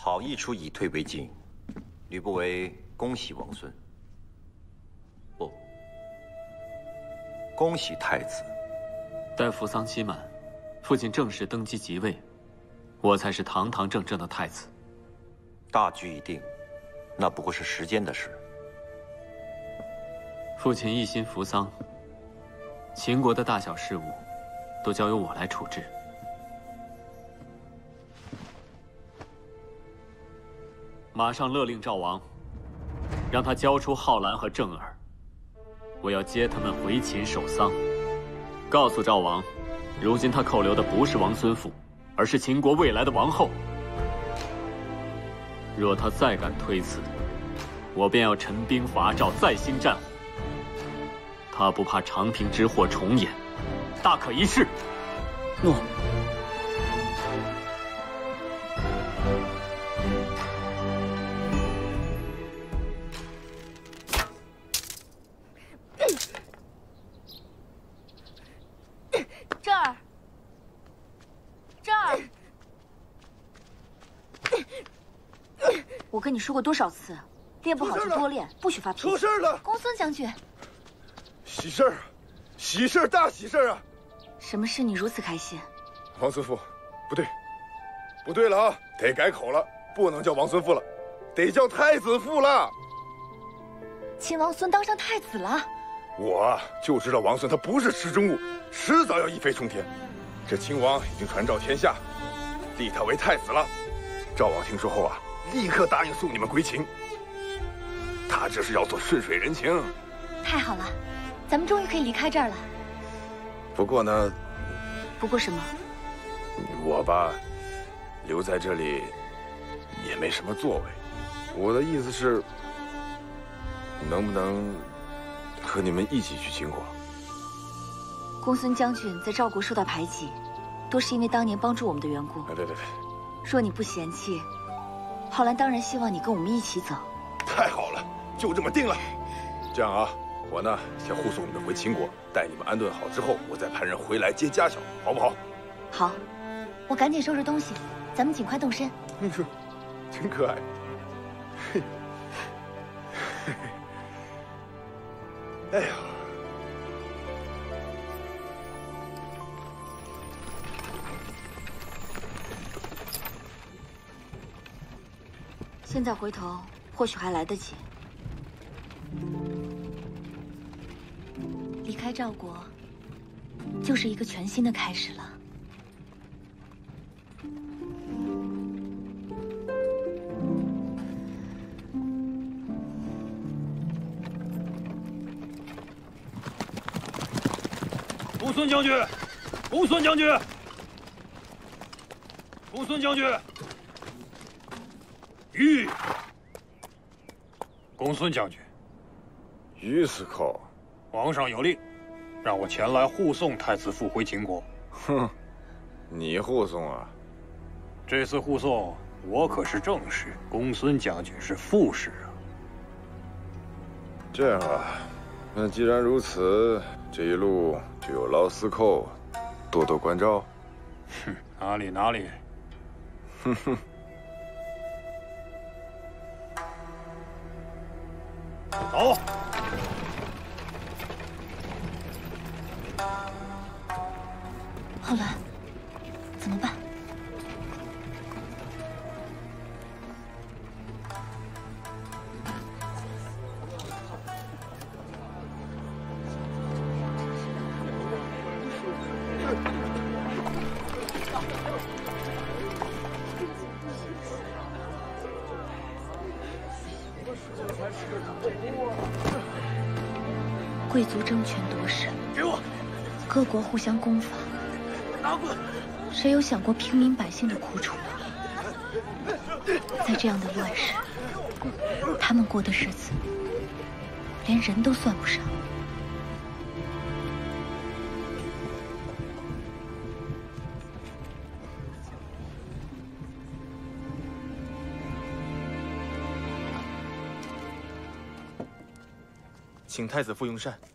好一出以退为进，吕不韦恭喜王孙。不，恭喜太子。 待扶丧期满，父亲正式登基即位，我才是堂堂正正的太子。 大局已定，那不过是时间的事。 父亲一心扶丧，秦国的大小事务都交由我来处置。马上勒令赵王，让他交出浩然和郑耳，我要接他们回秦守丧。告诉赵王，如今他扣留的不是王孙妇，而是秦国未来的王后。若他再敢推辞，我便要陈兵伐赵，再兴战火。他不怕长平之祸重演，大可一试。 诺。 这儿，这儿。我跟你说过多少次，练不好就多练，不许发脾气。 出事了！ 公孙将军， 喜事儿，喜事儿，大喜事儿啊！ 什么事你如此开心？ 王孙妇，不对，不对了啊！得改口了，不能叫王孙妇了，得叫太子妇了。 秦王孙当上太子了。 我就知道王孙他不是池中物，迟早要一飞冲天。这秦王已经传召天下，立他为太子了。赵王听说后啊，立刻答应送你们归秦。他这是要做顺水人情。 太好了，咱们终于可以离开这儿了。 不过呢， 不过什么？ 我吧，留在这里也没什么作为。我的意思是，能不能和你们一起去秦国？ 公孙将军在赵国受到排挤，都是因为当年帮助我们的缘故。 别！ 若你不嫌弃，浩然当然希望你跟我们一起走。 太好了，就这么定了。这样啊，我呢先护送你们回秦国，待你们安顿好之后，我再派人回来接家小，好不好？ 好，我赶紧收拾东西，咱们尽快动身。 真可爱。哎呀！ 现在回头或许还来得及。离开赵国，就是一个全新的开始了。 公孙将军，公孙将军，公孙将军，玉，公孙将军， 于司寇， 皇上有令，让我前来护送太子父回秦国。 哼，你护送啊？ 这次护送我可是正室，公孙将军是副使啊。 这样啊，那既然如此，这一路就有劳司寇多多关照。 哼，哪里哪里。 哼哼。 走。 浩然，怎么办？贵族争权夺势， 给我！ 各国互相攻伐， 拿过来！ 谁有想过平民百姓的苦楚吗？在这样的乱世，他们过的日子，连人都算不上。 请太子父用膳。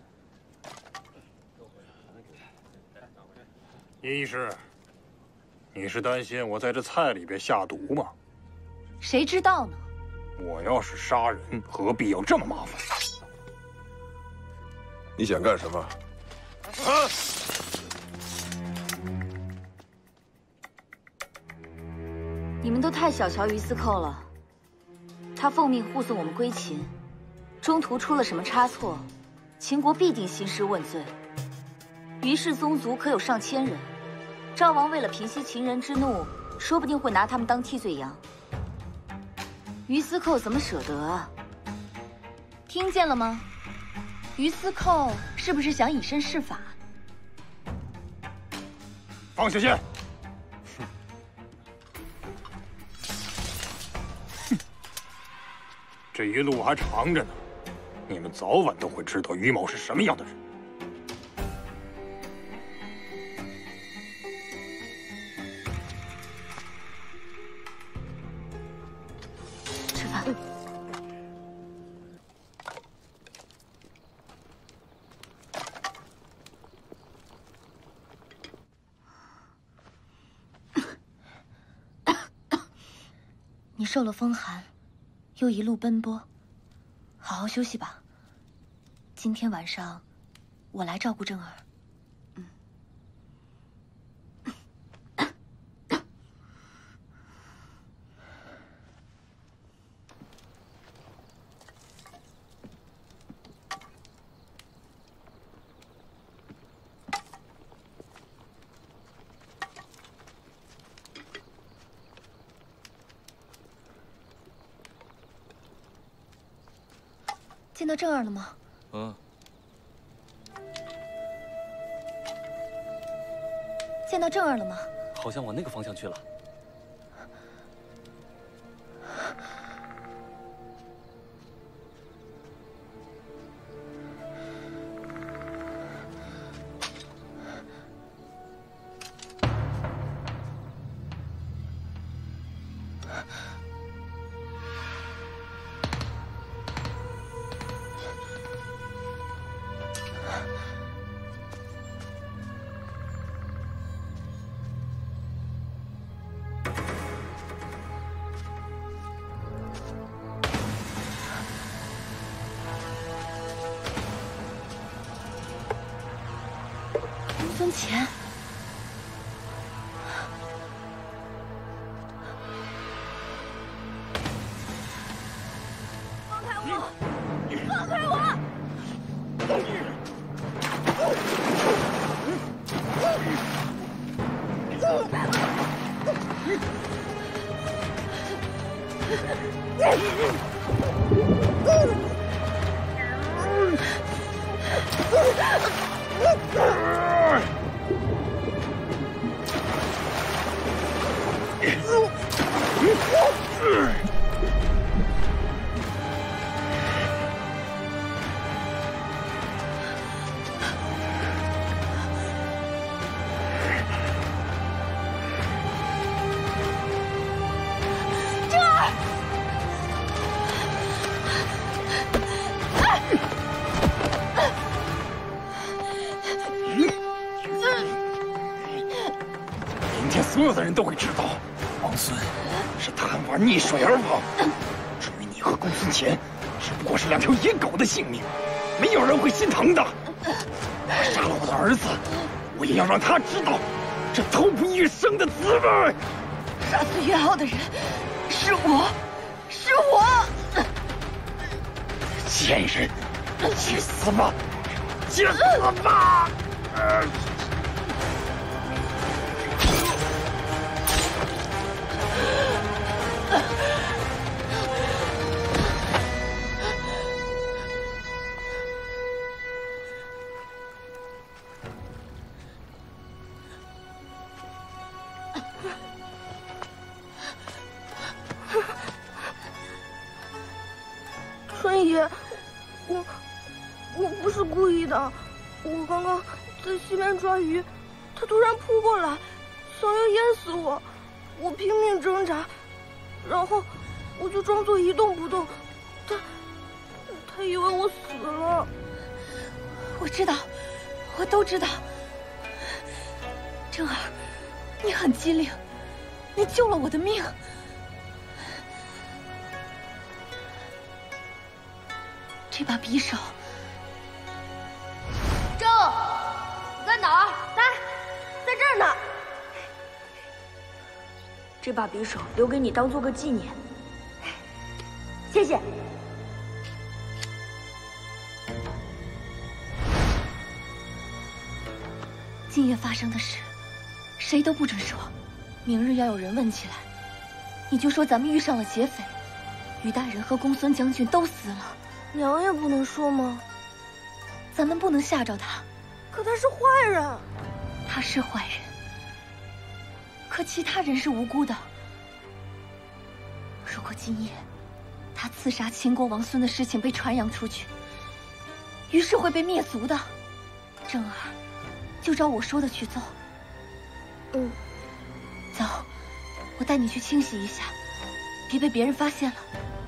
一是， 你是担心我在这菜里边下毒吗？ 谁知道呢？ 我要是杀人，何必要这么麻烦？ 你想干什么？啊！ 你们都太小瞧于司寇了。他奉命护送我们归秦，中途出了什么差错，秦国必定兴师问罪。于氏宗族可有上千人，赵王为了平息秦人之怒，说不定会拿他们当替罪羊。于司寇怎么舍得啊？听见了吗？于司寇是不是想以身试法？ 放下剑！这一路还长着呢，你们早晚都会知道于某是什么样的人。 吃饭。你受了风寒。又一路奔波，好好休息吧。今天晚上，我来照顾正儿。见到正儿了吗？见到正儿了吗？ 好像往那个方向去了。 孙乾，放开我！放开我！ 所有的人都会知道，王孙是贪玩逆水而亡。至于你和公孙乾，只不过是两条野狗的性命，没有人会心疼的。我杀了我的儿子，我也要让他知道这头不一生的滋味。 杀死岳浩的人是我，是我！ 贱人，去死吧！去死吧！ 春爷，我不是故意的，我刚刚在西边抓鱼，他突然扑过来，想要淹死我，我拼命挣扎，然后我就装作一动不动，他以为我死了。 我知道，我都知道。正儿，你很机灵， 你救了我的命。这把匕首， 周，你在哪儿？来，在这儿呢。这把匕首留给你当做个纪念，谢谢。 今夜发生的事，谁都不准说。明日要有人问起来，你就说咱们遇上了劫匪，于大人和公孙将军都死了。 娘也不能说吗？ 咱们不能吓着他。 可他是坏人。 他是坏人，可其他人是无辜的。如果今夜他刺杀秦国王孙的事情被传扬出去，于是会被灭族的。正儿，就照我说的去做。 嗯， 走，我带你去清洗一下，别被别人发现了。